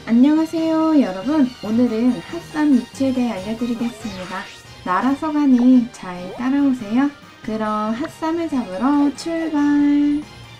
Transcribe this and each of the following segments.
안녕하세요 여러분. 오늘은 핫산 위치에 대해 알려드리겠습니다. 날아서 가니 잘 따라오세요. 그럼 핫삼을 잡으러 출발.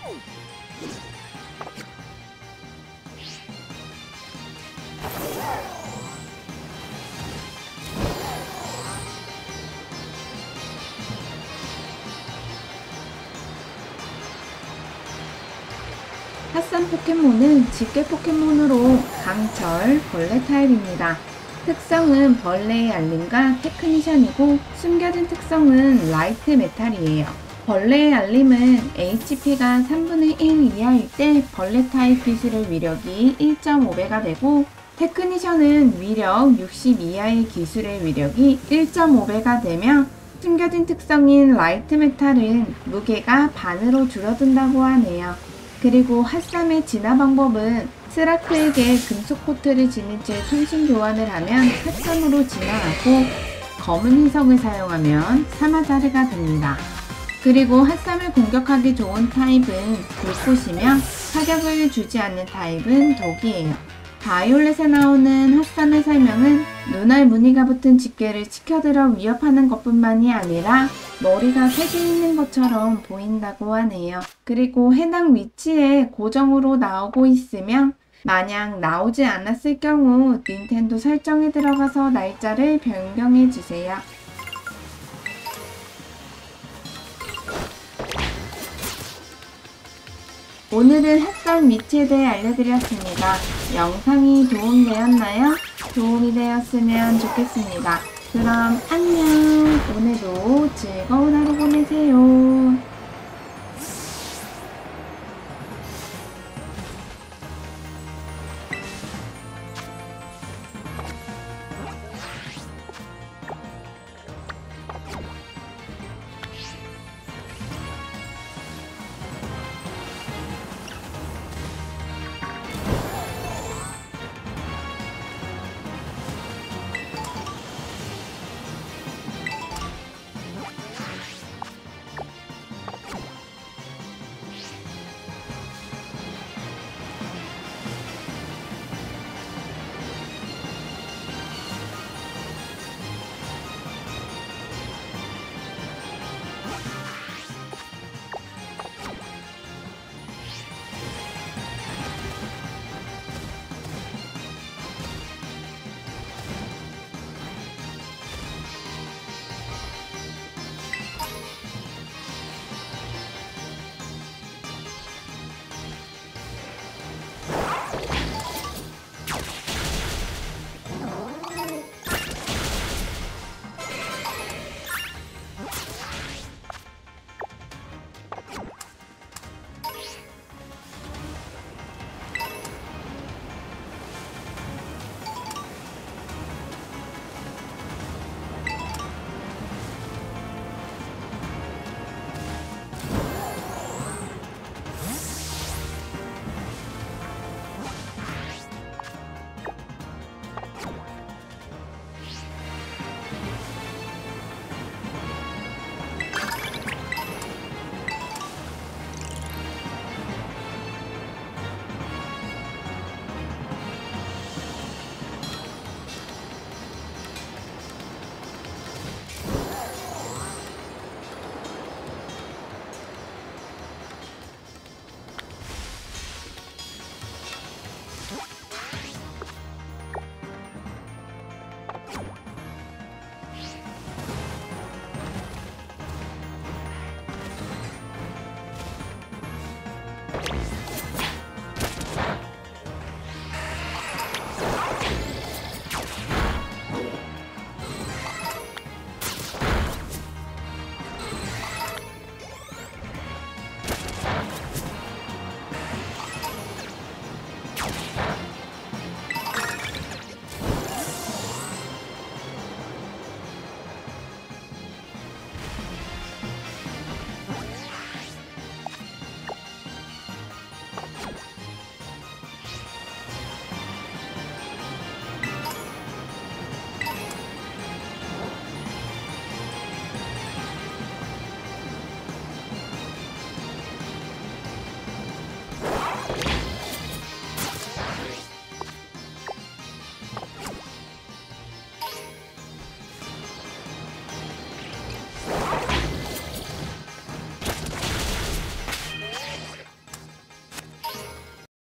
핫산 포켓몬은 집게 포켓몬으로 강철 벌레 타입입니다. 특성은 벌레의 알림과 테크니션이고 숨겨진 특성은 라이트 메탈이에요. 벌레의 알림은 HP가 3분의 1 이하일 때 벌레 타입 기술의 위력이 1.5배가 되고, 테크니션은 위력 60 이하의 기술의 위력이 1.5배가 되며, 숨겨진 특성인 라이트 메탈은 무게가 반으로 줄어든다고 하네요. 그리고 핫삼의 진화 방법은 스라크에게 금속 코트를 지닌 채 통신 교환을 하면 핫삼으로 진화하고, 검은 희석을 사용하면 사마자르가 됩니다. 그리고 핫삼을 공격하기 좋은 타입은 불꽃이며 타격을 주지 않는 타입은 독이에요. 바이올렛에 나오는 핫삼의 설명은 눈알 무늬가 붙은 집게를 치켜들어 위협하는 것뿐만이 아니라 머리가 3개 있는 것처럼 보인다고 하네요. 그리고 해당 위치에 고정으로 나오고 있으며, 만약 나오지 않았을 경우 닌텐도 설정에 들어가서 날짜를 변경해 주세요. 오늘은 핫산 위치에 대해 알려드렸습니다. 영상이 도움되었나요? 도움이 되었으면 좋겠습니다. 그럼 안녕! 오늘도 즐거운 하루 보내세요.